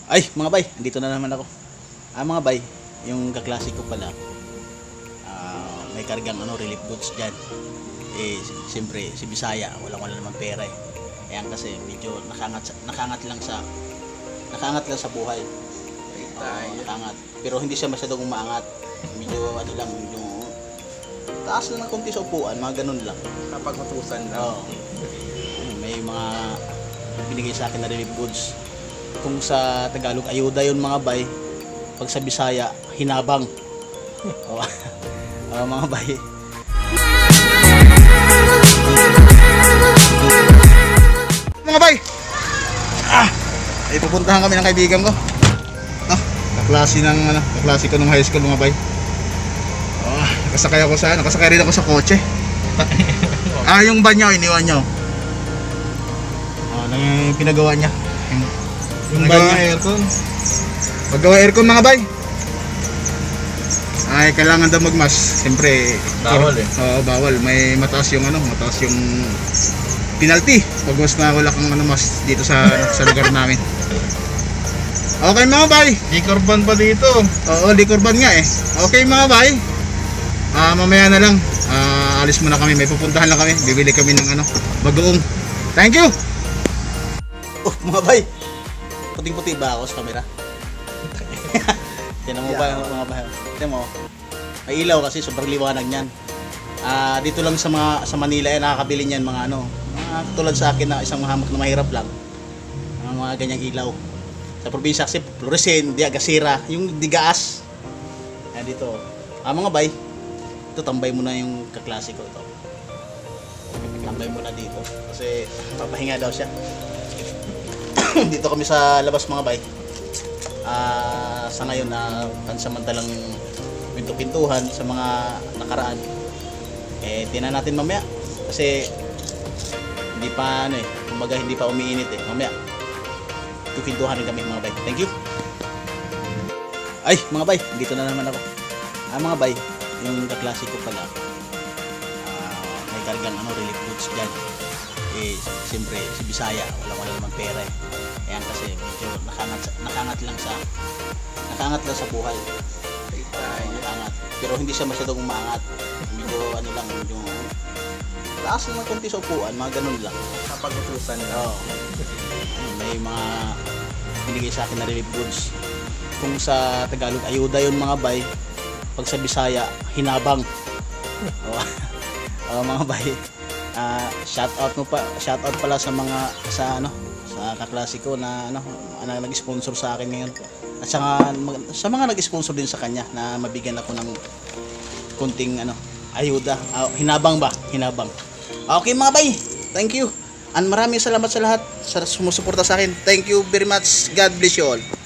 Ay, mga bay, andito na naman ako. Mga bay, yung kaklase ko pala, may kargang relief goods dyan. Siyempre, si Bisaya, wala naman pera eh. Ayan kasi medyo nakangat lang sa buhay. Nakangat. Pero hindi siya masyadong umaangat. Medyo lang, yung taas lang ng konti sa upuan, mga ganun lang. Kapag matusan lang. Oo. May mga binigay sa akin na relief goods. Kung sa Tagalog, ayuda yun mga bay. Pag sa Bisaya, hinabang. Mga bay. Mga bay! Ay pupuntahan kami ng kaibigan ko. Kaklase ko nung high school mga bay. Nakasakay rin ako sa kotse. Yung van niya, iniwan niyo. Ano yung pinagawa niya? Yung aircon. Paggawa aircon mga bay. Ay kailangan daw magmas. Siyempre Bawal eh. Oo, bawal. May mataas yung penalty pag mas na wala kang mas dito sa lugar namin. Okay mga bay. Likorban pa dito. Oo, likorban nga eh. Okay mga bay. Mamaya na lang. Alis muna kami. May pupuntahan lang kami. Bibili kami ng bagoong. Thank you. Mga bay. Puting-puti ba ako sa camera? Tinan mo ba mga bay? Tinan mo. May ilaw kasi sobrang liwanag niyan. Dito lang sa Manila nakakabili niyan mga tulad sa akin na isang hamak na mahirap lang. Mga ganyang ilaw. Sa probinsya kasi fluorescent, gasira, yung digaas. Dito. Mga bay. Ito tambay mo na yung kaklase ko ito. Tambay mo na dito kasi papahinga daw siya. Dito kami sa labas mga bay. Sa ngayon pansamantalang pinto-pintuhan sa mga nakaraan. Tingnan natin mamaya kasi hindi pa kumbaga hindi pa umiinit mamaya pintuhan rin kami mga bay. Thank you. Ay mga bay, dito na naman ako. Mga bay, yung kaklase ko pala, may kargang relief goods dyan. Siyempre si Bisaya, wala naman pera eh. Ayan kasi medyo nakangat lang sa buhay. Nakangat. Pero hindi siya masyadong umaangat. Medyo lang, yung taas lang ng konti sa upuan, mga ganun lang. Kapag matusan lang. Oo. May mga binigay sa akin na relief goods. Kung sa Tagalog, ayuda yun mga bay. Pag sa Bisaya, hinabang. Mga bay. Shout out pala sa mga sa kaklase ko na nag-sponsor sa akin ngayon. At sa mga nag-sponsor din sa kanya na mabigyan ako ng kunting ayuda. Hinabang. Okay mga bay. Thank you. And maraming salamat sa lahat sa sumusuporta sa akin. Thank you very much. God bless you all.